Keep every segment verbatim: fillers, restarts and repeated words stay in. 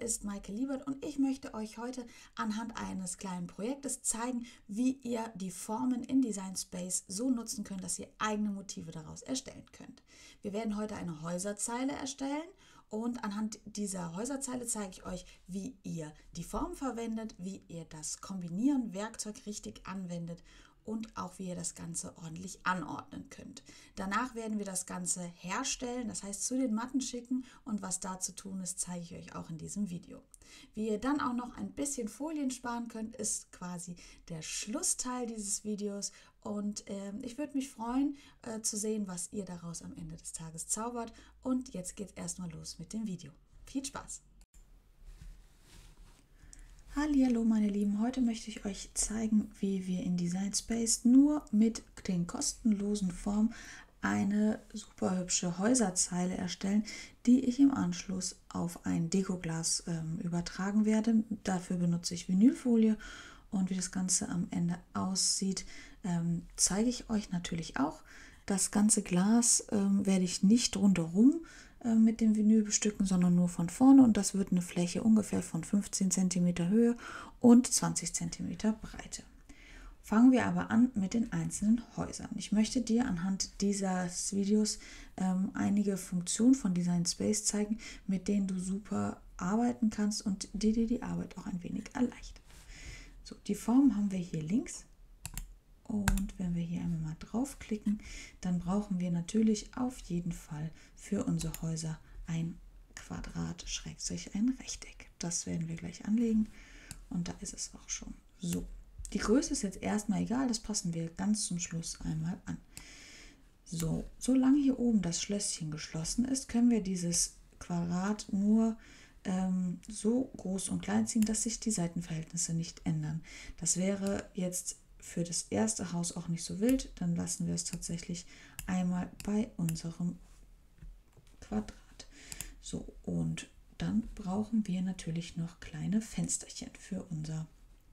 ist Maike Liebert und ich möchte euch heute anhand eines kleinen Projektes zeigen, wie ihr die Formen in Design Space so nutzen könnt, dass ihr eigene Motive daraus erstellen könnt. Wir werden heute eine Häuserzeile erstellen und anhand dieser Häuserzeile zeige ich euch, wie ihr die Form verwendet, wie ihr das Kombinieren Werkzeug richtig anwendet und auch wie ihr das Ganze ordentlich anordnen könnt. Danach werden wir das Ganze herstellen, das heißt zu den Matten schicken, und was da zu tun ist, zeige ich euch auch in diesem Video. Wie ihr dann auch noch ein bisschen Folien sparen könnt, ist quasi der Schlussteil dieses Videos, und äh, ich würde mich freuen äh, zu sehen, was ihr daraus am Ende des Tages zaubert. Und jetzt geht es erstmal los mit dem Video. Viel Spaß! Hallihallo meine Lieben, heute möchte ich euch zeigen, wie wir in Design Space nur mit den kostenlosen Formen eine super hübsche Häuserzeile erstellen, die ich im Anschluss auf ein Dekoglas ähm, übertragen werde. Dafür benutze ich Vinylfolie, und wie das Ganze am Ende aussieht, ähm, zeige ich euch natürlich auch. Das ganze Glas ähm, werde ich nicht rundherum äh, mit dem Vinyl bestücken, sondern nur von vorne, und das wird eine Fläche ungefähr von fünfzehn Zentimeter Höhe und zwanzig Zentimeter Breite. Fangen wir aber an mit den einzelnen Häusern. Ich möchte dir anhand dieses Videos ähm, einige Funktionen von Design Space zeigen, mit denen du super arbeiten kannst und die dir die Arbeit auch ein wenig erleichtern. So, die Form haben wir hier links. Und wenn wir hier einmal mal draufklicken, dann brauchen wir natürlich auf jeden Fall für unsere Häuser ein Quadrat, Schrägstrich, ein Rechteck. Das werden wir gleich anlegen, und da ist es auch schon. So, die Größe ist jetzt erstmal egal, das passen wir ganz zum Schluss einmal an. So, solange hier oben das Schlösschen geschlossen ist, können wir dieses Quadrat nur ähm, so groß und klein ziehen, dass sich die Seitenverhältnisse nicht ändern. Das wäre jetzt für das erste Haus auch nicht so wild, dann lassen wir es tatsächlich einmal bei unserem Quadrat. So, und dann brauchen wir natürlich noch kleine Fensterchen für unser,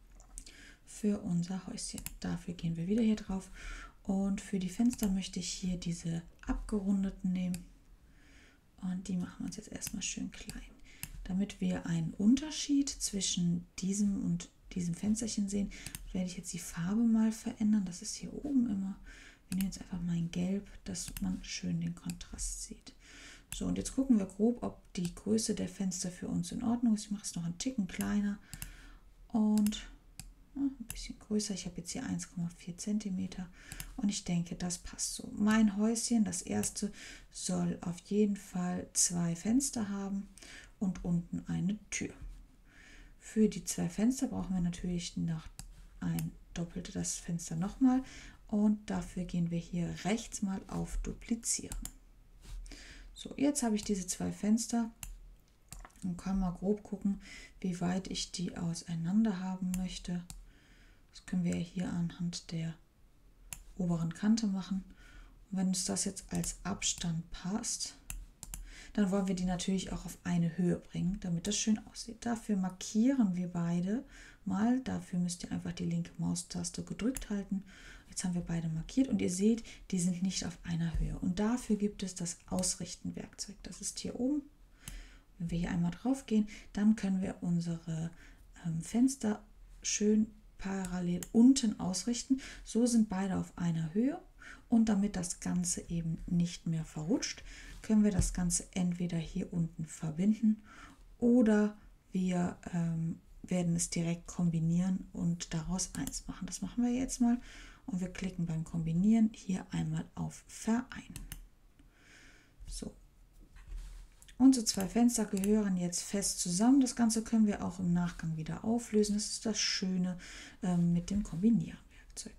für unser Häuschen. Dafür gehen wir wieder hier drauf, und für die Fenster möchte ich hier diese abgerundeten nehmen, und die machen wir uns jetzt erstmal schön klein, damit wir einen Unterschied zwischen diesem und diesem Fensterchen sehen. Werde ich jetzt die Farbe mal verändern. Das ist hier oben immer. Wir nehmen jetzt einfach mal ein Gelb, dass man schön den Kontrast sieht. So, und jetzt gucken wir grob, ob die Größe der Fenster für uns in Ordnung ist. Ich mache es noch einen Ticken kleiner und ja, ein bisschen größer. Ich habe jetzt hier eins Komma vier Zentimeter, und ich denke, das passt so. Mein Häuschen, das erste, soll auf jeden Fall zwei Fenster haben und unten eine Tür. Für die zwei Fenster brauchen wir natürlich noch ein doppeltes Fenster nochmal, und dafür gehen wir hier rechts mal auf Duplizieren. So, jetzt habe ich diese zwei Fenster und kann mal grob gucken, wie weit ich die auseinander haben möchte. Das können wir hier anhand der oberen Kante machen. Und wenn uns das jetzt als Abstand passt, dann wollen wir die natürlich auch auf eine Höhe bringen, damit das schön aussieht. Dafür markieren wir beide mal. Dafür müsst ihr einfach die linke Maustaste gedrückt halten. Jetzt haben wir beide markiert, und ihr seht, die sind nicht auf einer Höhe. Und dafür gibt es das Ausrichten-Werkzeug. Das ist hier oben. Wenn wir hier einmal drauf gehen, dann können wir unsere ähm, Fenster schön parallel unten ausrichten. So sind beide auf einer Höhe. Und damit das Ganze eben nicht mehr verrutscht, können wir das Ganze entweder hier unten verbinden, oder wir ähm, werden es direkt kombinieren und daraus eins machen. Das machen wir jetzt mal, und wir klicken beim Kombinieren hier einmal auf Vereinen. So. Unsere zwei Fenster gehören jetzt fest zusammen. Das Ganze können wir auch im Nachgang wieder auflösen. Das ist das Schöne ähm, mit dem Kombinieren-Werkzeug.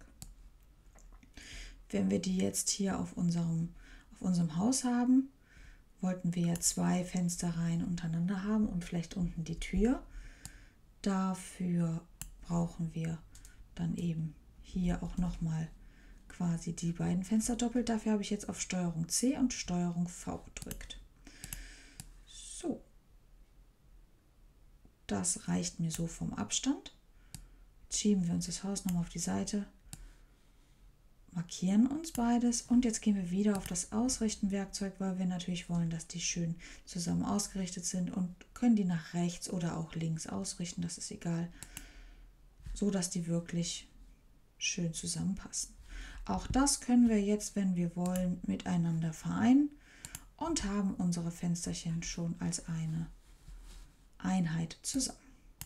Wenn wir die jetzt hier auf unserem, auf unserem Haus haben, wollten wir ja zwei Fensterreihen untereinander haben und vielleicht unten die Tür. Dafür brauchen wir dann eben hier auch nochmal quasi die beiden Fenster doppelt. Dafür habe ich jetzt auf Steuerung C und Steuerung V gedrückt. So, das reicht mir so vom Abstand. Jetzt schieben wir uns das Haus nochmal auf die Seite, markieren uns beides und jetzt gehen wir wieder auf das Ausrichten-Werkzeug, weil wir natürlich wollen, dass die schön zusammen ausgerichtet sind und können die nach rechts oder auch links ausrichten, das ist egal, so dass die wirklich schön zusammenpassen. Auch das können wir jetzt, wenn wir wollen, miteinander vereinen und haben unsere Fensterchen schon als eine Einheit zusammen.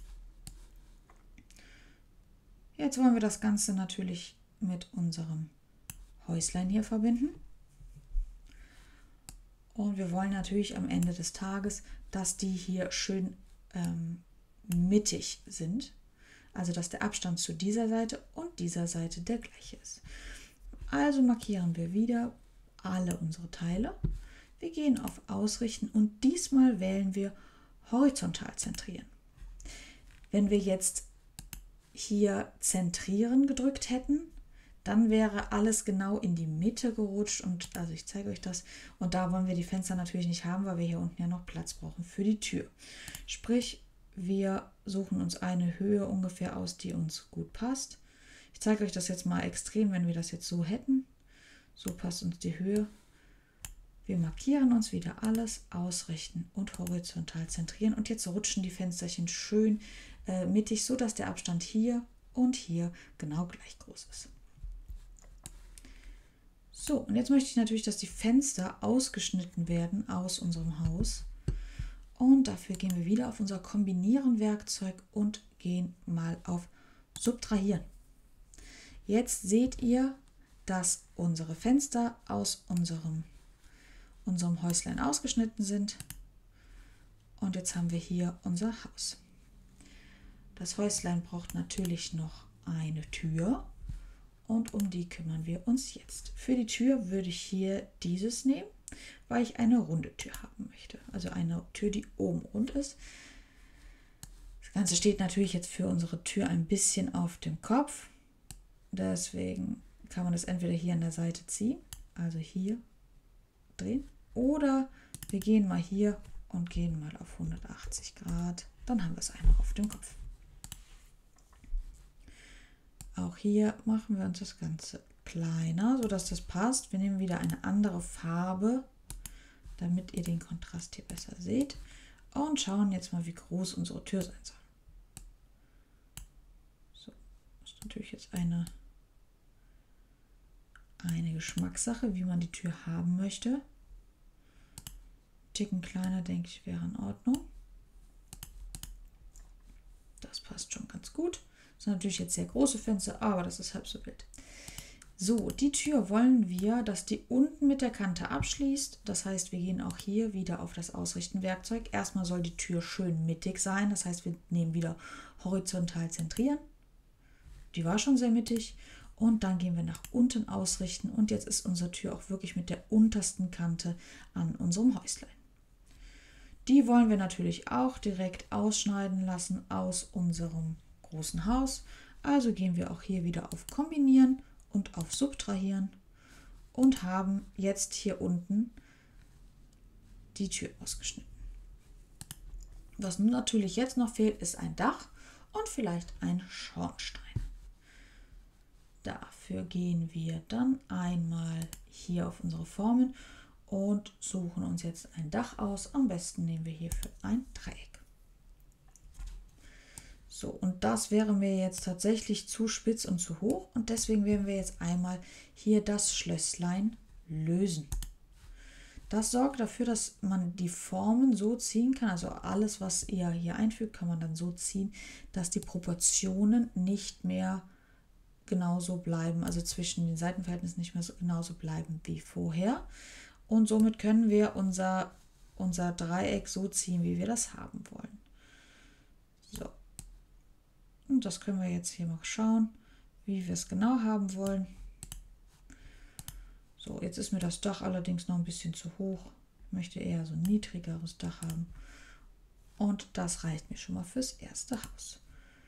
Jetzt wollen wir das Ganze natürlich mit unserem Häuslein hier verbinden. Und wir wollen natürlich am Ende des Tages, dass die hier schön ähm, mittig sind. Also dass der Abstand zu dieser Seite und dieser Seite der gleiche ist. Also markieren wir wieder alle unsere Teile. Wir gehen auf Ausrichten und diesmal wählen wir horizontal zentrieren. Wenn wir jetzt hier zentrieren gedrückt hätten, dann wäre alles genau in die Mitte gerutscht und also ich zeige euch das und da wollen wir die Fenster natürlich nicht haben, weil wir hier unten ja noch Platz brauchen für die Tür. Sprich, wir suchen uns eine Höhe ungefähr aus, die uns gut passt. Ich zeige euch das jetzt mal extrem, wenn wir das jetzt so hätten. So passt uns die Höhe. Wir markieren uns wieder alles, ausrichten und horizontal zentrieren und jetzt rutschen die Fensterchen schön äh, mittig, so dass der Abstand hier und hier genau gleich groß ist. So, und jetzt möchte ich natürlich, dass die Fenster ausgeschnitten werden aus unserem Haus. Und dafür gehen wir wieder auf unser Kombinieren-Werkzeug und gehen mal auf Subtrahieren. Jetzt seht ihr, dass unsere Fenster aus unserem, unserem Häuslein ausgeschnitten sind. Und jetzt haben wir hier unser Haus. Das Häuslein braucht natürlich noch eine Tür. Und um die kümmern wir uns jetzt. Für die Tür würde ich hier dieses nehmen, weil ich eine runde Tür haben möchte. Also eine Tür, die oben rund ist. Das Ganze steht natürlich jetzt für unsere Tür ein bisschen auf dem Kopf. Deswegen kann man das entweder hier an der Seite ziehen, also hier drehen. Oder wir gehen mal hier und gehen mal auf hundertachtzig Grad. Dann haben wir es einmal auf dem Kopf. Auch hier machen wir uns das Ganze kleiner, sodass das passt. Wir nehmen wieder eine andere Farbe, damit ihr den Kontrast hier besser seht. Und schauen jetzt mal, wie groß unsere Tür sein soll. So, das ist natürlich jetzt eine, eine Geschmackssache, wie man die Tür haben möchte. Ein Ticken kleiner, denke ich, wäre in Ordnung. Das passt schon ganz gut. Das sind natürlich jetzt sehr große Fenster, aber das ist halb so wild. So, die Tür wollen wir, dass die unten mit der Kante abschließt. Das heißt, wir gehen auch hier wieder auf das Ausrichten-Werkzeug. Erstmal soll die Tür schön mittig sein. Das heißt, wir nehmen wieder horizontal zentrieren. Die war schon sehr mittig. Und dann gehen wir nach unten ausrichten. Und jetzt ist unsere Tür auch wirklich mit der untersten Kante an unserem Häuslein. Die wollen wir natürlich auch direkt ausschneiden lassen aus unserem großen Haus. Also gehen wir auch hier wieder auf Kombinieren und auf Subtrahieren und haben jetzt hier unten die Tür ausgeschnitten. Was nun natürlich jetzt noch fehlt, ist ein Dach und vielleicht ein Schornstein. Dafür gehen wir dann einmal hier auf unsere Formen und suchen uns jetzt ein Dach aus. Am besten nehmen wir hierfür ein Dreieck. So, und das wäre mir jetzt tatsächlich zu spitz und zu hoch und deswegen werden wir jetzt einmal hier das Schlösslein lösen. Das sorgt dafür, dass man die Formen so ziehen kann, also alles, was ihr hier einfügt, kann man dann so ziehen, dass die Proportionen nicht mehr genauso bleiben, also zwischen den Seitenverhältnissen nicht mehr so genauso bleiben wie vorher. Und somit können wir unser, unser Dreieck so ziehen, wie wir das haben wollen. So. Und das können wir jetzt hier mal schauen, wie wir es genau haben wollen. So, jetzt ist mir das Dach allerdings noch ein bisschen zu hoch. Ich möchte eher so ein niedrigeres Dach haben. Und das reicht mir schon mal fürs erste Haus.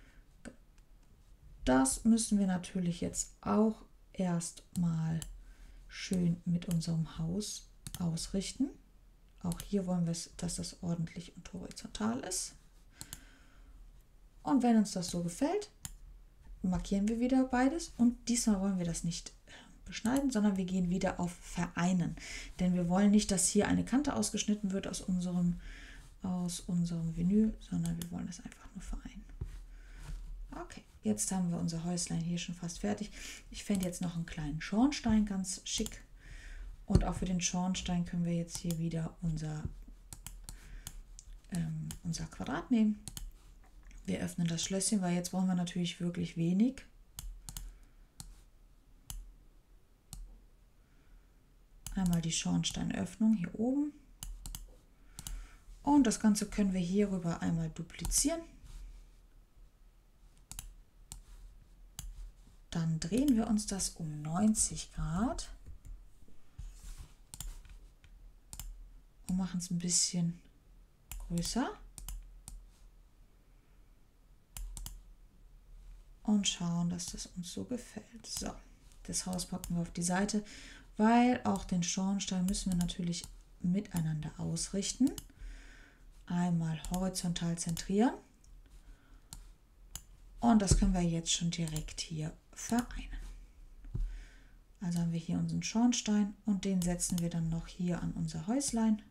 Das müssen wir natürlich jetzt auch erstmal schön mit unserem Haus ausrichten. Auch hier wollen wir, dass das ordentlich und horizontal ist. Und wenn uns das so gefällt, markieren wir wieder beides. Und diesmal wollen wir das nicht beschneiden, sondern wir gehen wieder auf Vereinen. Denn wir wollen nicht, dass hier eine Kante ausgeschnitten wird aus unserem, aus unserem Vinyl, sondern wir wollen das einfach nur vereinen. Okay, jetzt haben wir unser Häuslein hier schon fast fertig. Ich fände jetzt noch einen kleinen Schornstein ganz schick. Und auch für den Schornstein können wir jetzt hier wieder unser, ähm, unser Quadrat nehmen. Wir öffnen das Schlösschen, weil jetzt brauchen wir natürlich wirklich wenig. Einmal die Schornsteinöffnung hier oben. Und das Ganze können wir hierüber einmal duplizieren. Dann drehen wir uns das um neunzig Grad und machen es ein bisschen größer. Und schauen, dass das uns so gefällt. So, das Haus packen wir auf die Seite, weil auch den Schornstein müssen wir natürlich miteinander ausrichten. Einmal horizontal zentrieren. Und das können wir jetzt schon direkt hier vereinen. Also haben wir hier unseren Schornstein und den setzen wir dann noch hier an unser Häuslein.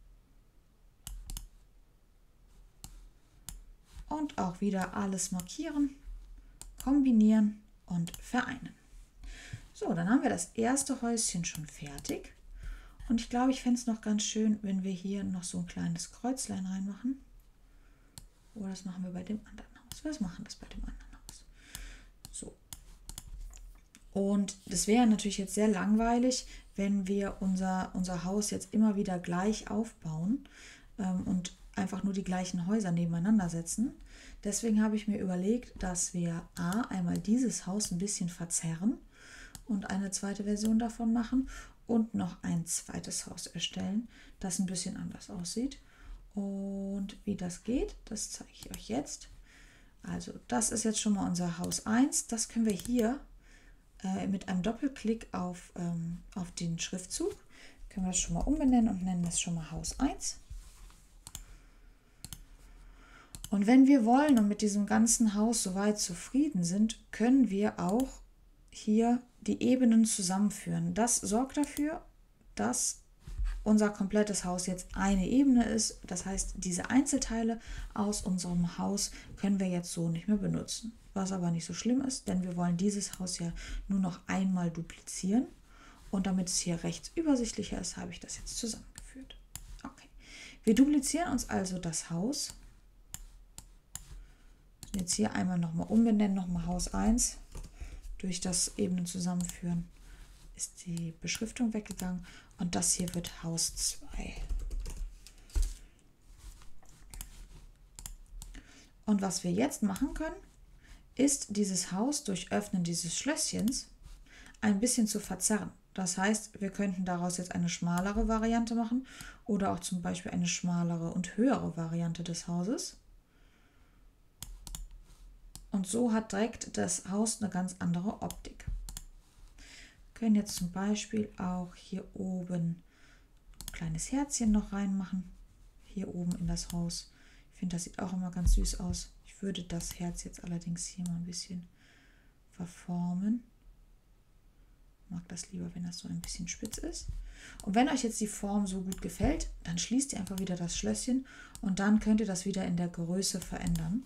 Und auch wieder alles markieren, kombinieren und vereinen. So, dann haben wir das erste Häuschen schon fertig. Und ich glaube, ich fände es noch ganz schön, wenn wir hier noch so ein kleines Kreuzlein reinmachen. Oder das machen wir bei dem anderen Haus. Wir machen das bei dem anderen Haus. So. Und das wäre natürlich jetzt sehr langweilig, wenn wir unser, unser Haus jetzt immer wieder gleich aufbauen ähm, und einfach nur die gleichen Häuser nebeneinander setzen. Deswegen habe ich mir überlegt, dass wir A, einmal dieses Haus ein bisschen verzerren und eine zweite Version davon machen und noch ein zweites Haus erstellen, das ein bisschen anders aussieht. Und wie das geht, das zeige ich euch jetzt. Also das ist jetzt schon mal unser Haus eins. Das können wir hier äh, mit einem Doppelklick auf, ähm, auf den Schriftzug, können wir das schon mal umbenennen und nennen das schon mal Haus eins. Und wenn wir wollen und mit diesem ganzen Haus soweit zufrieden sind, können wir auch hier die Ebenen zusammenführen. Das sorgt dafür, dass unser komplettes Haus jetzt eine Ebene ist. Das heißt, diese Einzelteile aus unserem Haus können wir jetzt so nicht mehr benutzen. Was aber nicht so schlimm ist, denn wir wollen dieses Haus ja nur noch einmal duplizieren. Und damit es hier rechts übersichtlicher ist, habe ich das jetzt zusammengeführt. Okay. Wir duplizieren uns also das Haus. Jetzt hier einmal nochmal umbenennen, nochmal Haus eins. Durch das Ebenen zusammenführen ist die Beschriftung weggegangen und das hier wird Haus zwei. Und was wir jetzt machen können, ist dieses Haus durch Öffnen dieses Schlösschens ein bisschen zu verzerren. Das heißt, wir könnten daraus jetzt eine schmalere Variante machen oder auch zum Beispiel eine schmalere und höhere Variante des Hauses. Und so hat direkt das Haus eine ganz andere Optik. Wir können jetzt zum Beispiel auch hier oben ein kleines Herzchen noch reinmachen. Hier oben in das Haus. Ich finde, das sieht auch immer ganz süß aus. Ich würde das Herz jetzt allerdings hier mal ein bisschen verformen. Ich mag das lieber, wenn das so ein bisschen spitz ist. Und wenn euch jetzt die Form so gut gefällt, dann schließt ihr einfach wieder das Schlösschen und dann könnt ihr das wieder in der Größe verändern.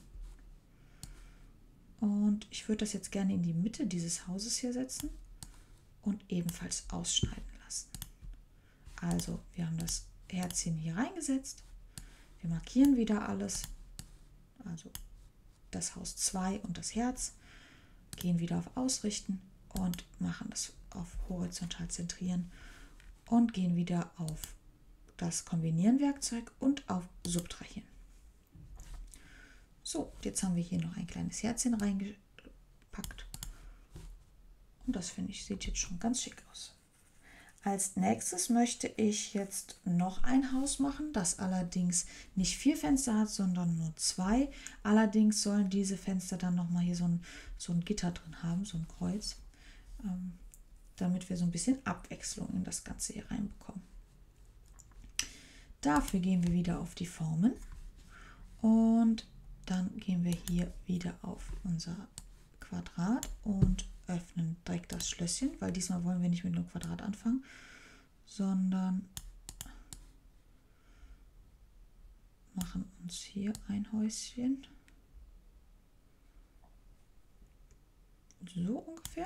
Und ich würde das jetzt gerne in die Mitte dieses Hauses hier setzen und ebenfalls ausschneiden lassen. Also wir haben das Herzchen hier reingesetzt. Wir markieren wieder alles. Also das Haus zwei und das Herz. Gehen wieder auf Ausrichten und machen das auf horizontal zentrieren. Und gehen wieder auf das Kombinieren-Werkzeug und auf Subtrahieren. So, jetzt haben wir hier noch ein kleines Herzchen reingepackt. Und das finde ich, sieht jetzt schon ganz schick aus. Als nächstes möchte ich jetzt noch ein Haus machen, das allerdings nicht vier Fenster hat, sondern nur zwei. Allerdings sollen diese Fenster dann nochmal hier so ein, so ein Gitter drin haben, so ein Kreuz, ähm, damit wir so ein bisschen Abwechslung in das Ganze hier reinbekommen. Dafür gehen wir wieder auf die Formen und dann gehen wir hier wieder auf unser Quadrat und öffnen direkt das Schlösschen, weil diesmal wollen wir nicht mit einem Quadrat anfangen, sondern machen uns hier ein Häuschen. So ungefähr.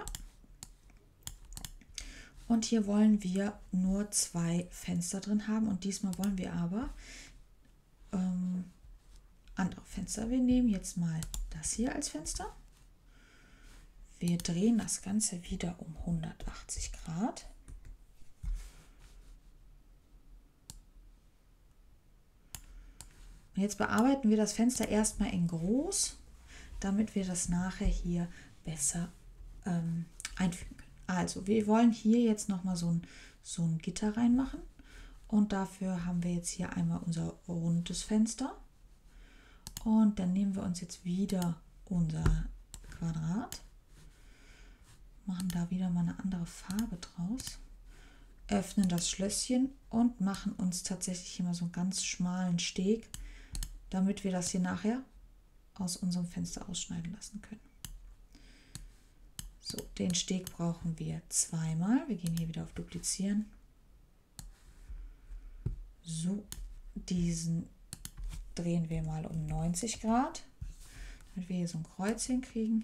Und hier wollen wir nur zwei Fenster drin haben und diesmal wollen wir aber ähm, andere Fenster. Wir nehmen jetzt mal das hier als Fenster. Wir drehen das Ganze wieder um hundertachtzig Grad. Und jetzt bearbeiten wir das Fenster erstmal in groß, damit wir das nachher hier besser ähm, einfügen können. Also wir wollen hier jetzt nochmal so ein, so ein Gitter reinmachen und dafür haben wir jetzt hier einmal unser rundes Fenster und dann nehmen wir uns jetzt wieder unser Quadrat, machen da wieder mal eine andere Farbe draus, öffnen das Schlösschen und machen uns tatsächlich hier mal so einen ganz schmalen Steg, damit wir das hier nachher aus unserem Fenster ausschneiden lassen können. So, den Steg brauchen wir zweimal. Wir gehen hier wieder auf Duplizieren. So, diesen drehen wir mal um neunzig Grad, damit wir hier so ein Kreuz hinkriegen.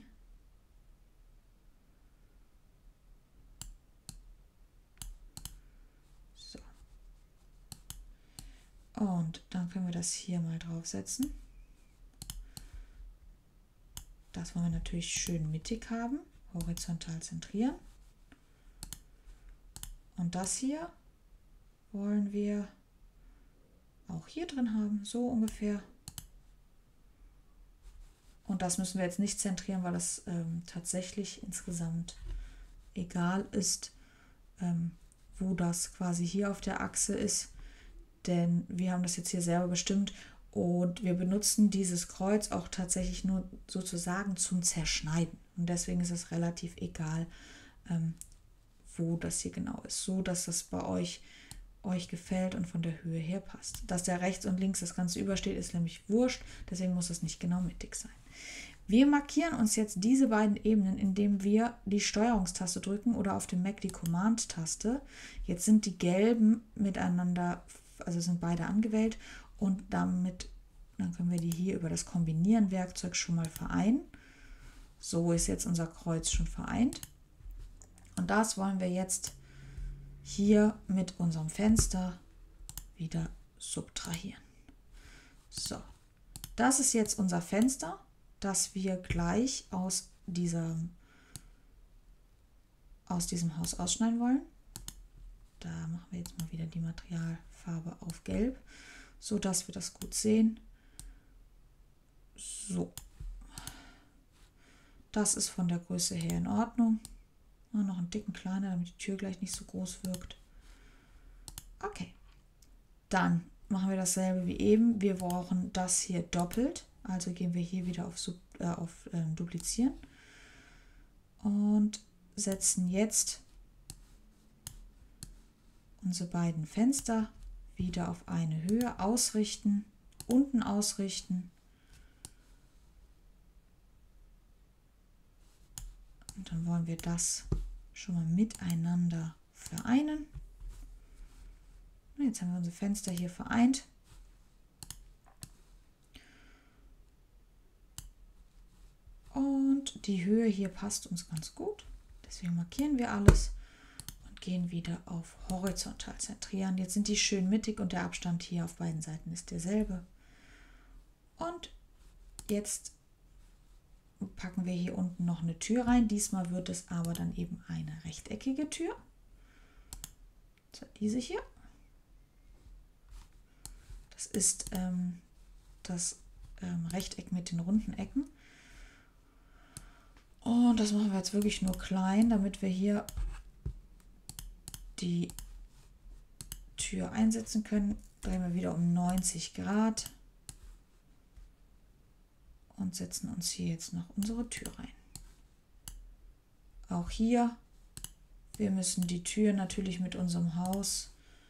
So. Und dann können wir das hier mal draufsetzen. Das wollen wir natürlich schön mittig haben. Horizontal zentrieren. Und das hier wollen wir auch hier drin haben, so ungefähr. Und das müssen wir jetzt nicht zentrieren, weil das ähm, tatsächlich insgesamt egal ist, ähm, wo das quasi hier auf der Achse ist. Denn wir haben das jetzt hier selber bestimmt und wir benutzen dieses Kreuz auch tatsächlich nur sozusagen zum Zerschneiden. Und deswegen ist es relativ egal, ähm, wo das hier genau ist. So, dass das bei euch, euch gefällt und von der Höhe her passt. Dass der rechts und links das Ganze übersteht, ist nämlich wurscht. Deswegen muss es nicht genau mittig sein. Wir markieren uns jetzt diese beiden Ebenen, indem wir die Steuerungstaste drücken oder auf dem Mac die Command-Taste. Jetzt sind die gelben miteinander, also sind beide angewählt und damit, dann können wir die hier über das Kombinieren-Werkzeug schon mal vereinen. So ist jetzt unser Kreuz schon vereint. Und das wollen wir jetzt hier mit unserem Fenster wieder subtrahieren. So, das ist jetzt unser Fenster, das wir gleich aus, dieser, aus diesem Haus ausschneiden wollen. Da machen wir jetzt mal wieder die Materialfarbe auf Gelb, so dass wir das gut sehen. So. Das ist von der Größe her in Ordnung. Noch einen dicken kleiner, damit die Tür gleich nicht so groß wirkt. Okay. Dann machen wir dasselbe wie eben. Wir brauchen das hier doppelt. Also gehen wir hier wieder auf, Sub, äh, auf äh, Duplizieren. Und setzen jetzt unsere beiden Fenster wieder auf eine Höhe. Ausrichten. Unten ausrichten. Und dann wollen wir das schon mal miteinander vereinen. Und jetzt haben wir unsere Fenster hier vereint. Und die Höhe hier passt uns ganz gut. Deswegen markieren wir alles und gehen wieder auf horizontal zentrieren. Jetzt sind die schön mittig und der Abstand hier auf beiden Seiten ist derselbe. Und jetzt packen wir hier unten noch eine Tür rein. Diesmal wird es aber dann eben eine rechteckige Tür. So, diese hier. Das ist ähm, das ähm, Rechteck mit den runden Ecken. Und das machen wir jetzt wirklich nur klein, damit wir hier die Tür einsetzen können. Drehen wir wieder um neunzig Grad. Und setzen uns hier jetzt noch unsere Tür rein. Auch hier, wir müssen die Tür natürlich mit unserem Haus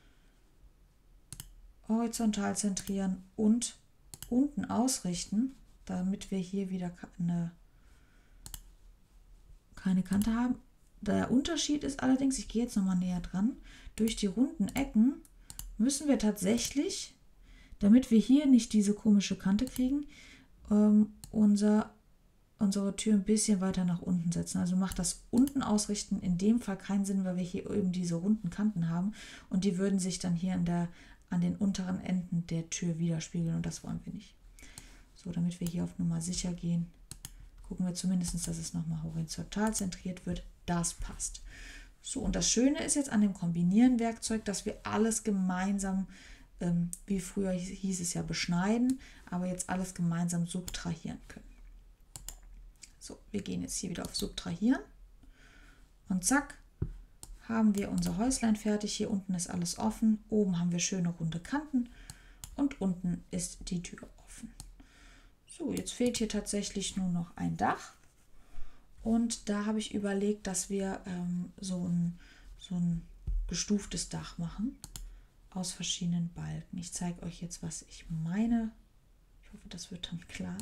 horizontal zentrieren und unten ausrichten, damit wir hier wieder eine keine Kante haben. Der Unterschied ist allerdings, ich gehe jetzt nochmal näher dran, durch die runden Ecken müssen wir tatsächlich, damit wir hier nicht diese komische Kante kriegen, ähm, unser, unsere Tür ein bisschen weiter nach unten setzen. Also macht das unten ausrichten in dem Fall keinen Sinn, weil wir hier eben diese runden Kanten haben und die würden sich dann hier an, der, an den unteren Enden der Tür widerspiegeln und das wollen wir nicht. So, damit wir hier auf Nummer sicher gehen, gucken wir zumindest, dass es nochmal horizontal zentriert wird. Das passt. So, und das Schöne ist jetzt an dem Kombinieren-Werkzeug, dass wir alles gemeinsam, ähm, wie früher hieß es ja, beschneiden, aber jetzt alles gemeinsam subtrahieren können. So, wir gehen jetzt hier wieder auf Subtrahieren und zack, haben wir unser Häuslein fertig. Hier unten ist alles offen, oben haben wir schöne runde Kanten und unten ist die Tür offen. So, jetzt fehlt hier tatsächlich nur noch ein Dach. Und da habe ich überlegt, dass wir ähm, so, ein, so ein gestuftes Dach machen aus verschiedenen Balken. Ich zeige euch jetzt, was ich meine. Ich hoffe, das wird dann klar.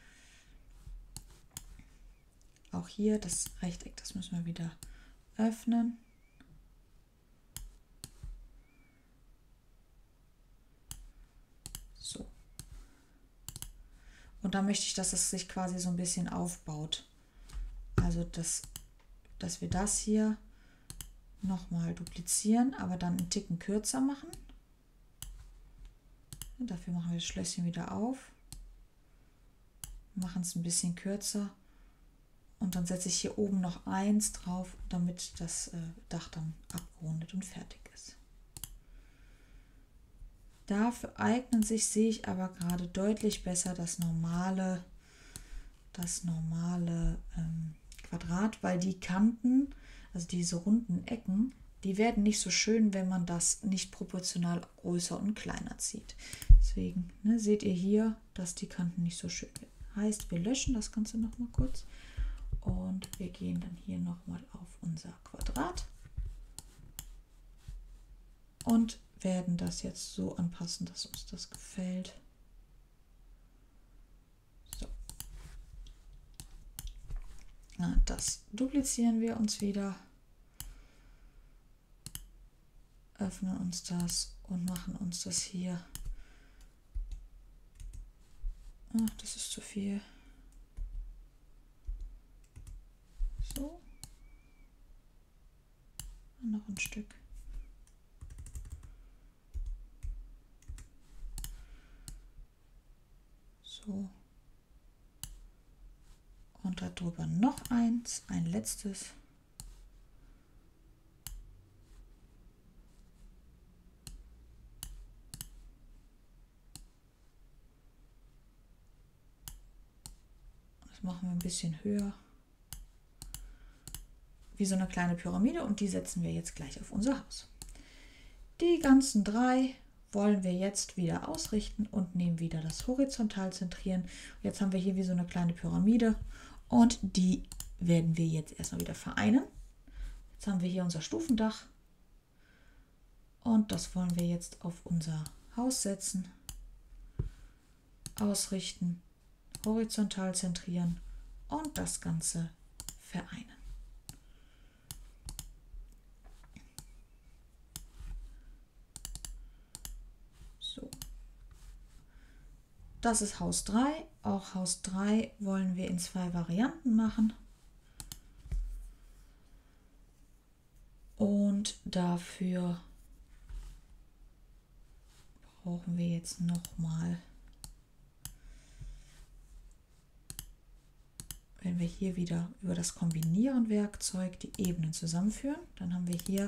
Auch hier das Rechteck, das müssen wir wieder öffnen. So. Und da möchte ich, dass es sich quasi so ein bisschen aufbaut. Also, dass, dass wir das hier nochmal duplizieren, aber dann einen Ticken kürzer machen. Und dafür machen wir das Schlösschen wieder auf, machen es ein bisschen kürzer und dann setze ich hier oben noch eins drauf, damit das äh, Dach dann abgerundet und fertig ist. Dafür eignen sich, sehe ich aber gerade deutlich besser, das normale, das normale ähm, Quadrat, weil die Kanten, also diese runden Ecken, die werden nicht so schön, wenn man das nicht proportional größer und kleiner zieht. Deswegen ne, seht ihr hier, dass die Kanten nicht so schön werden. Heißt, wir löschen das Ganze noch mal kurz und wir gehen dann hier noch mal auf unser Quadrat und werden das jetzt so anpassen, dass uns das gefällt. Na, das duplizieren wir uns wieder, öffnen uns das und machen uns das hier. Ach, das ist zu viel. So. Und noch ein Stück. So. Und darüber noch eins, ein letztes. Das machen wir ein bisschen höher. Wie so eine kleine Pyramide und die setzen wir jetzt gleich auf unser Haus. Die ganzen drei wollen wir jetzt wieder ausrichten und nehmen wieder das horizontal zentrieren. Jetzt haben wir hier wie so eine kleine Pyramide. Und die werden wir jetzt erstmal wieder vereinen. Jetzt haben wir hier unser Stufendach. Und das wollen wir jetzt auf unser Haus setzen. Ausrichten, horizontal zentrieren und das Ganze vereinen. So. Das ist Haus drei. Auch Haus drei wollen wir in zwei Varianten machen. Und dafür brauchen wir jetzt nochmal, wenn wir hier wieder über das Kombinieren-Werkzeug die Ebenen zusammenführen, dann haben wir hier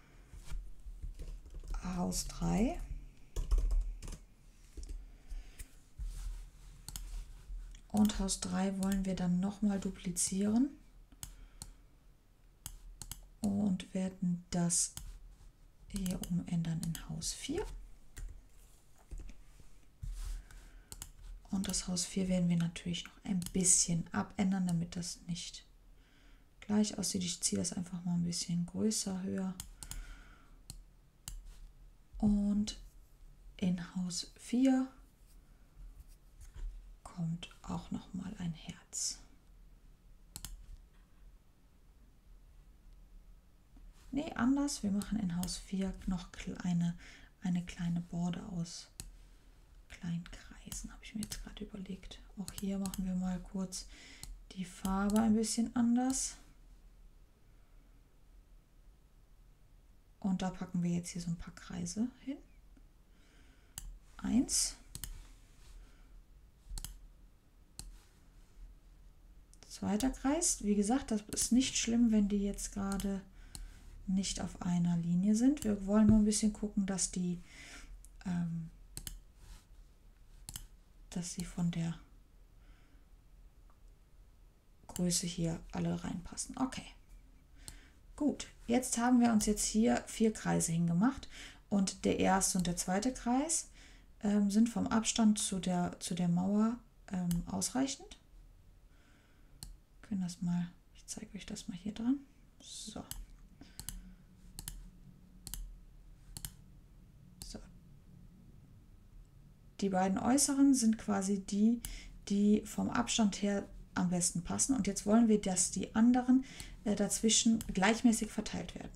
Haus drei. Und Haus drei wollen wir dann nochmal duplizieren und werden das hier umändern in Haus vier. Und das Haus vier werden wir natürlich noch ein bisschen abändern, damit das nicht gleich aussieht. Ich ziehe das einfach mal ein bisschen größer, höher. Und in Haus vier kommt auch noch mal ein Herz. nee, anders. Wir machen in Haus vier noch kleine, eine kleine Borde aus kleinen Kreisen, habe ich mir jetzt gerade überlegt. Auch hier machen wir mal kurz die Farbe ein bisschen anders. Und da packen wir jetzt hier so ein paar Kreise hin. Eins. Zweiter Kreis. Wie gesagt, das ist nicht schlimm, wenn die jetzt gerade nicht auf einer Linie sind. Wir wollen nur ein bisschen gucken, dass die, ähm, dass sie von der Größe hier alle reinpassen. Okay. Gut, jetzt haben wir uns jetzt hier vier Kreise hingemacht und der erste und der zweite Kreis ähm, sind vom Abstand zu der, zu der Mauer ähm, ausreichend. Wir können das mal, ich zeige euch das mal hier dran. So. So. Die beiden äußeren sind quasi die, die vom Abstand her am besten passen. Und jetzt wollen wir, dass die anderen äh, dazwischen gleichmäßig verteilt werden.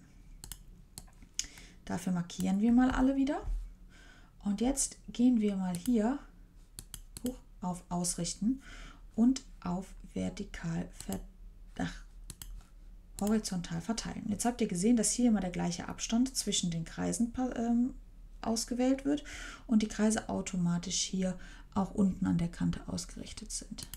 Dafür markieren wir mal alle wieder. Und jetzt gehen wir mal hier hoch auf Ausrichten und auf vertikal, ach, horizontal verteilen. Jetzt habt ihr gesehen, dass hier immer der gleiche Abstand zwischen den Kreisen ähm, ausgewählt wird und die Kreise automatisch hier auch unten an der Kante ausgerichtet sind.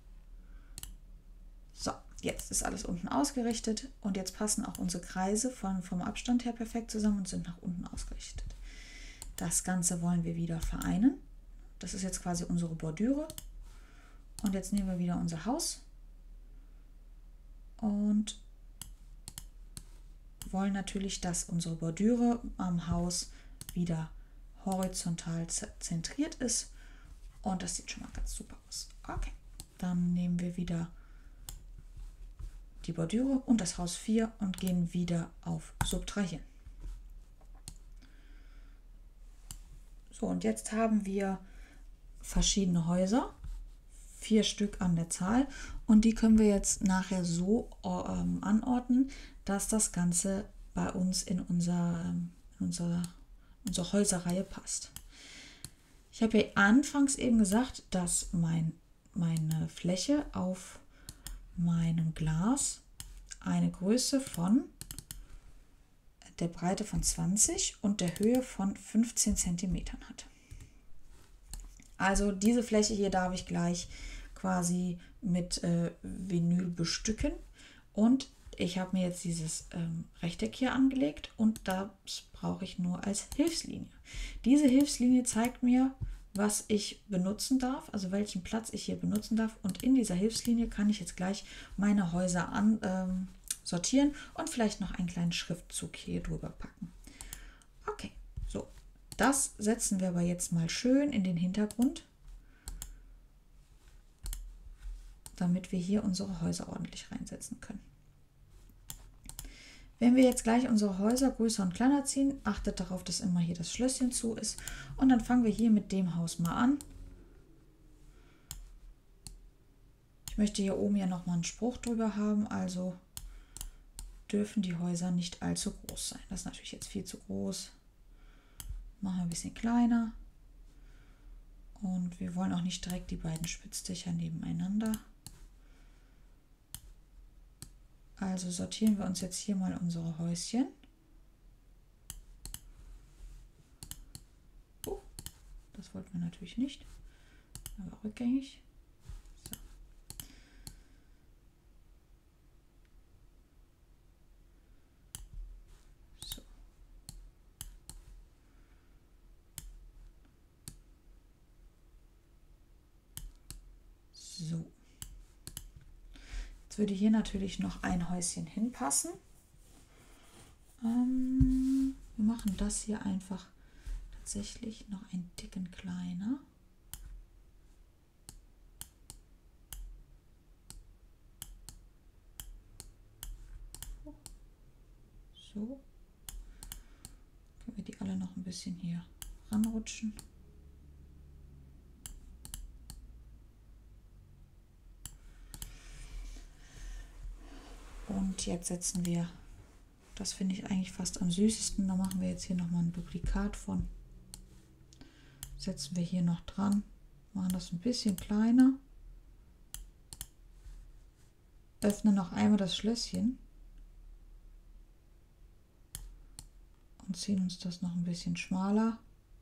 So, jetzt ist alles unten ausgerichtet und jetzt passen auch unsere Kreise von, vom Abstand her perfekt zusammen und sind nach unten ausgerichtet. Das Ganze wollen wir wieder vereinen. Das ist jetzt quasi unsere Bordüre. Und jetzt nehmen wir wieder unser Haus und wollen natürlich, dass unsere Bordüre am Haus wieder horizontal zentriert ist. Und das sieht schon mal ganz super aus. Okay, dann nehmen wir wieder die Bordüre und das Haus vier und gehen wieder auf Subtrahieren. So, und jetzt haben wir verschiedene Häuser, vier Stück an der Zahl, und die können wir jetzt nachher so ähm, anordnen, dass das Ganze bei uns in, unser, in unser, unsere Häuserreihe passt. Ich habe ja anfangs eben gesagt, dass mein, meine Fläche auf meinem Glas eine Größe von der Breite von zwanzig und der Höhe von fünfzehn Zentimetern hat. Also diese Fläche hier darf ich gleich quasi mit äh, Vinyl bestücken und ich habe mir jetzt dieses ähm, Rechteck hier angelegt und das brauche ich nur als Hilfslinie. Diese Hilfslinie zeigt mir, was ich benutzen darf, also welchen Platz ich hier benutzen darf, und in dieser Hilfslinie kann ich jetzt gleich meine Häuser an, ähm, sortieren und vielleicht noch einen kleinen Schriftzug hier drüber packen. Okay, so, das setzen wir aber jetzt mal schön in den Hintergrund, damit wir hier unsere Häuser ordentlich reinsetzen können. Wenn wir jetzt gleich unsere Häuser größer und kleiner ziehen, achtet darauf, dass immer hier das Schlösschen zu ist. Und dann fangen wir hier mit dem Haus mal an. Ich möchte hier oben ja noch mal einen Spruch drüber haben, also dürfen die Häuser nicht allzu groß sein. Das ist natürlich jetzt viel zu groß. Machen wir ein bisschen kleiner. Und wir wollen auch nicht direkt die beiden Spitzdächer nebeneinander. Also sortieren wir uns jetzt hier mal unsere Häuschen. Oh, das wollten wir natürlich nicht, aber rückgängig. So. So. So. Jetzt würde hier natürlich noch ein Häuschen hinpassen. Ähm, wir machen das hier einfach tatsächlich noch ein Ticken kleiner. So. Können wir die alle noch ein bisschen hier ranrutschen. Und jetzt setzen wir Das finde ich eigentlich fast am süßesten. Da machen wir jetzt hier nochmal ein Duplikat von. Setzen wir hier noch dran. Machen das ein bisschen kleiner. Öffnen noch einmal das Schlösschen. Und ziehen uns das noch ein bisschen schmaler.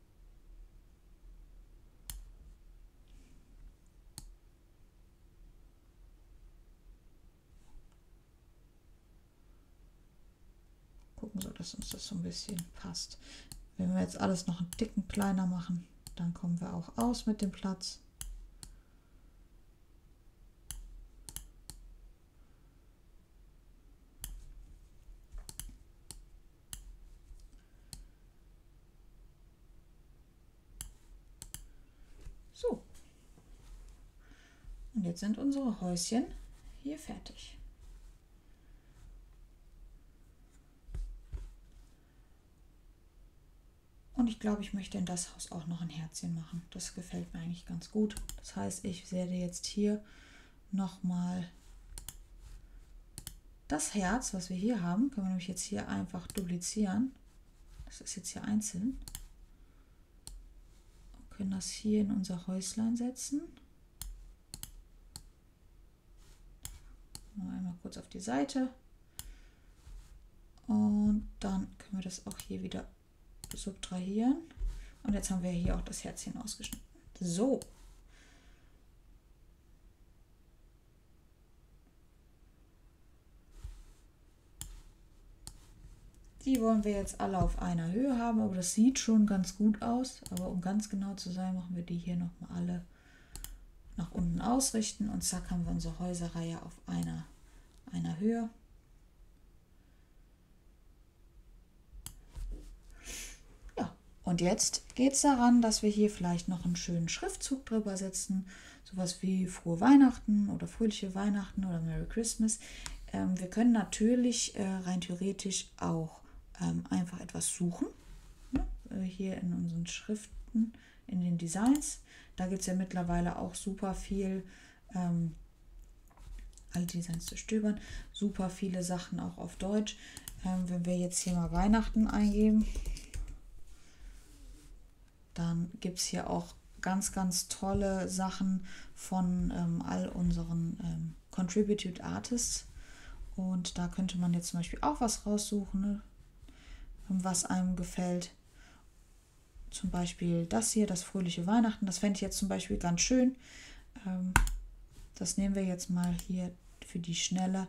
Gucken so, dass uns das so ein bisschen passt. Wenn wir jetzt alles noch einen Ticken kleiner machen, dann kommen wir auch aus mit dem Platz. So. Und jetzt sind unsere Häuschen hier fertig. Und ich glaube, ich möchte in das Haus auch noch ein Herzchen machen. Das gefällt mir eigentlich ganz gut. Das heißt, ich werde jetzt hier nochmal das Herz, was wir hier haben, können wir nämlich jetzt hier einfach duplizieren. Das ist jetzt hier einzeln. Und können das hier in unser Häuslein setzen. Einmal kurz auf die Seite. Und dann können wir das auch hier wieder subtrahieren. Und jetzt haben wir hier auch das Herzchen ausgeschnitten. So. Die wollen wir jetzt alle auf einer Höhe haben, aber das sieht schon ganz gut aus. Aber um ganz genau zu sein, machen wir die hier nochmal alle nach unten ausrichten und zack haben wir unsere Häuserreihe auf einer, einer Höhe. Ja, und jetzt geht es daran, dass wir hier vielleicht noch einen schönen Schriftzug drüber setzen. Sowas wie Frohe Weihnachten oder Fröhliche Weihnachten oder Merry Christmas. Ähm, wir können natürlich äh, rein theoretisch auch ähm, einfach etwas suchen. Ne? Äh, hier in unseren Schriften, in den Designs. Da gibt es ja mittlerweile auch super viel, ähm, alle Designs zu stöbern, super viele Sachen auch auf Deutsch. Ähm, wenn wir jetzt hier mal Weihnachten eingeben, dann gibt es hier auch ganz, ganz tolle Sachen von ähm, all unseren ähm, Contributed Artists. Und da könnte man jetzt zum Beispiel auch was raussuchen, ne? Was einem gefällt. Zum Beispiel das hier, das Fröhliche Weihnachten. Das fände ich jetzt zum Beispiel ganz schön. Ähm, das nehmen wir jetzt mal hier für die Schnelle.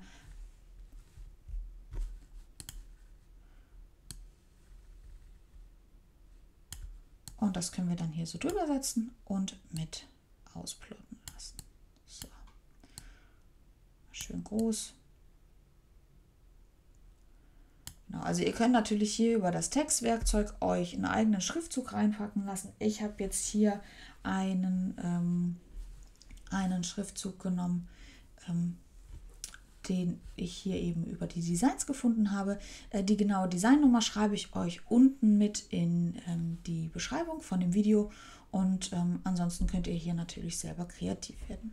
Und das können wir dann hier so drüber setzen und mit ausplotten lassen. So. Schön groß. Genau, also ihr könnt natürlich hier über das Textwerkzeug euch einen eigenen Schriftzug reinpacken lassen. Ich habe jetzt hier einen, ähm, einen Schriftzug genommen, ähm, den ich hier eben über die Designs gefunden habe. Äh, die genaue Designnummer schreibe ich euch unten mit in ähm, die Beschreibung von dem Video. Und ähm, ansonsten könnt ihr hier natürlich selber kreativ werden.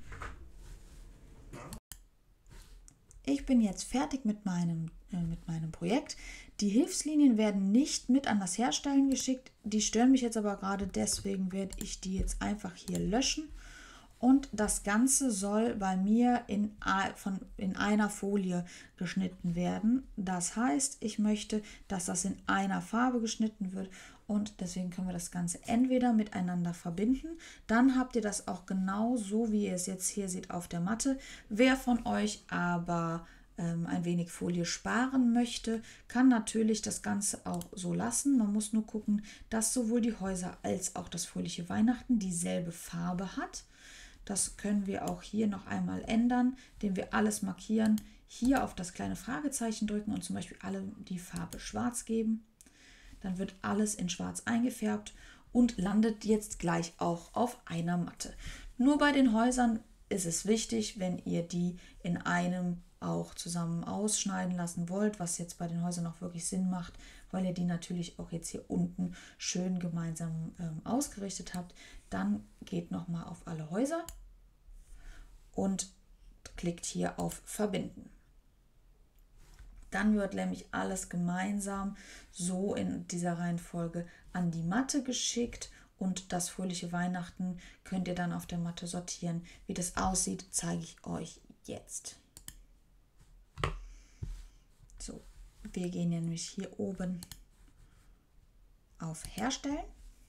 Ich bin jetzt fertig mit meinem, äh, mit meinem Projekt. Die Hilfslinien werden nicht mit an das Herstellen geschickt. Die stören mich jetzt aber gerade, deswegen werde ich die jetzt einfach hier löschen. Und das Ganze soll bei mir in, von, in einer Folie geschnitten werden. Das heißt, ich möchte, dass das in einer Farbe geschnitten wird. Und deswegen können wir das Ganze entweder miteinander verbinden. Dann habt ihr das auch genau so, wie ihr es jetzt hier seht auf der Matte. Wer von euch aber ähm, ein wenig Folie sparen möchte, kann natürlich das Ganze auch so lassen. Man muss nur gucken, dass sowohl die Häuser als auch das Fröhliche Weihnachten dieselbe Farbe hat. Das können wir auch hier noch einmal ändern, indem wir alles markieren, hier auf das kleine Fragezeichen drücken und zum Beispiel alle die Farbe schwarz geben. Dann wird alles in schwarz eingefärbt und landet jetzt gleich auch auf einer Matte. Nur bei den Häusern ist es wichtig, wenn ihr die in einem auch zusammen ausschneiden lassen wollt, was jetzt bei den Häusern auch wirklich Sinn macht, weil ihr die natürlich auch jetzt hier unten schön gemeinsam ähm, ausgerichtet habt. Dann geht nochmal auf alle Häuser und klickt hier auf Verbinden. Dann wird nämlich alles gemeinsam so in dieser Reihenfolge an die Matte geschickt und das fröhliche Weihnachten könnt ihr dann auf der Matte sortieren. Wie das aussieht, zeige ich euch jetzt. So, wir gehen nämlich hier oben auf Herstellen.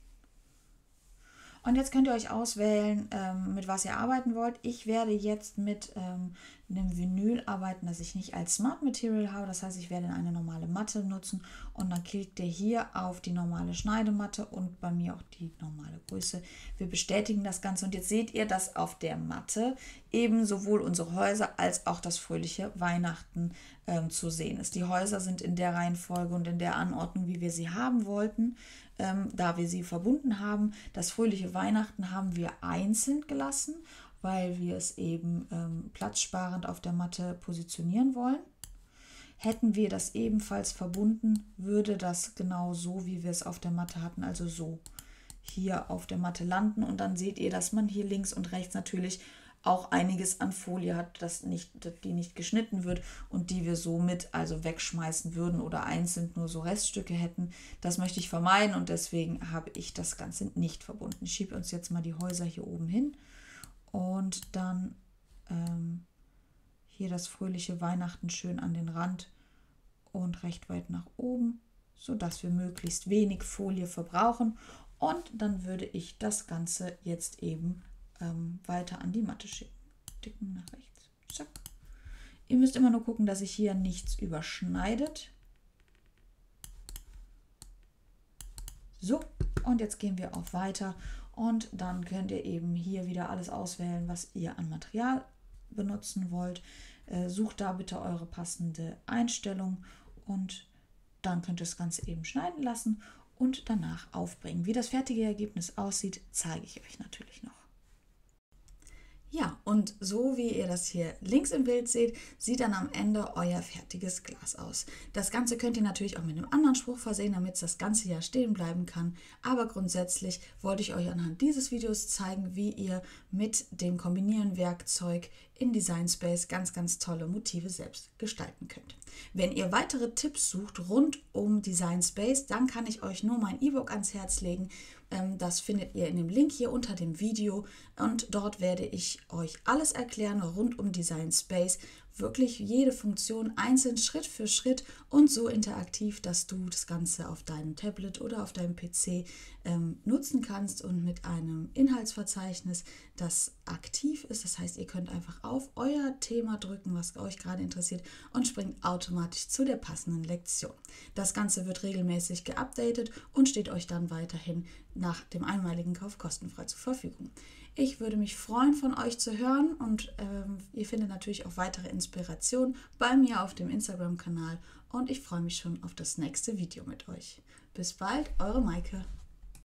Und jetzt könnt ihr euch auswählen, ähm, mit was ihr arbeiten wollt. Ich werde jetzt mit ähm, einem Vinyl arbeiten, das ich nicht als Smart Material habe. Das heißt, ich werde eine normale Matte nutzen und dann klickt ihr hier auf die normale Schneidematte und bei mir auch die normale Größe. Wir bestätigen das Ganze und jetzt seht ihr, dass auf der Matte eben sowohl unsere Häuser als auch das fröhliche Weihnachten ähm, zu sehen ist. Die Häuser sind in der Reihenfolge und in der Anordnung, wie wir sie haben wollten. Ähm, da wir sie verbunden haben. Das fröhliche Weihnachten haben wir einzeln gelassen, weil wir es eben ähm, platzsparend auf der Matte positionieren wollen. Hätten wir das ebenfalls verbunden, würde das genau so, wie wir es auf der Matte hatten, also so hier auf der Matte landen. Und dann seht ihr, dass man hier links und rechts natürlich auch einiges an Folie hat, das nicht, die nicht geschnitten wird und die wir somit also wegschmeißen würden oder einzeln nur so Reststücke hätten. Das möchte ich vermeiden und deswegen habe ich das Ganze nicht verbunden. Ich schiebe uns jetzt mal die Häuser hier oben hin und dann ähm, hier das fröhliche Weihnachten schön an den Rand und recht weit nach oben, sodass wir möglichst wenig Folie verbrauchen. Und dann würde ich das Ganze jetzt eben weiter an die Matte schicken. Dicken nach rechts. Zack. Ihr müsst immer nur gucken, dass sich hier nichts überschneidet. So, und jetzt gehen wir auf Weiter und dann könnt ihr eben hier wieder alles auswählen, was ihr an Material benutzen wollt. Äh, sucht da bitte eure passende Einstellung und dann könnt ihr das Ganze eben schneiden lassen und danach aufbringen. Wie das fertige Ergebnis aussieht, zeige ich euch natürlich noch. Ja, und so wie ihr das hier links im Bild seht, sieht dann am Ende euer fertiges Glas aus. Das Ganze könnt ihr natürlich auch mit einem anderen Spruch versehen, damit es das ganze Jahr stehen bleiben kann. Aber grundsätzlich wollte ich euch anhand dieses Videos zeigen, wie ihr mit dem Kombinieren-Werkzeug in Design Space ganz, ganz tolle Motive selbst gestalten könnt. Wenn ihr weitere Tipps sucht rund um Design Space, dann kann ich euch nur mein E-Book ans Herz legen. Das findet ihr in dem Link hier unter dem Video und dort werde ich euch alles erklären rund um Design Space. Wirklich jede Funktion einzeln, Schritt für Schritt und so interaktiv, dass du das Ganze auf deinem Tablet oder auf deinem P C ähm, nutzen kannst und mit einem Inhaltsverzeichnis, das aktiv ist. Das heißt, ihr könnt einfach auf euer Thema drücken, was euch gerade interessiert und springt automatisch zu der passenden Lektion. Das Ganze wird regelmäßig geupdatet und steht euch dann weiterhin nach dem einmaligen Kauf kostenfrei zur Verfügung. Ich würde mich freuen, von euch zu hören und ähm, ihr findet natürlich auch weitere Inspiration bei mir auf dem Instagram-Kanal und ich freue mich schon auf das nächste Video mit euch. Bis bald, eure Maike.